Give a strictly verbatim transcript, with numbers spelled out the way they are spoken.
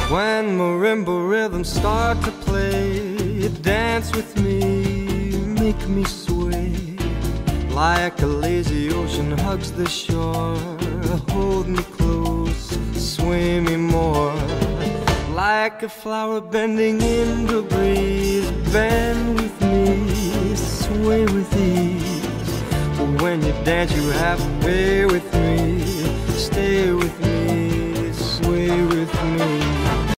When marimba rhythms start to play, dance with me, make me sway. Like a lazy ocean hugs the shore, hold me close, sway me more. Like a flower bending in the breeze, bend with me, sway with ease. When you dance you have to pay with me.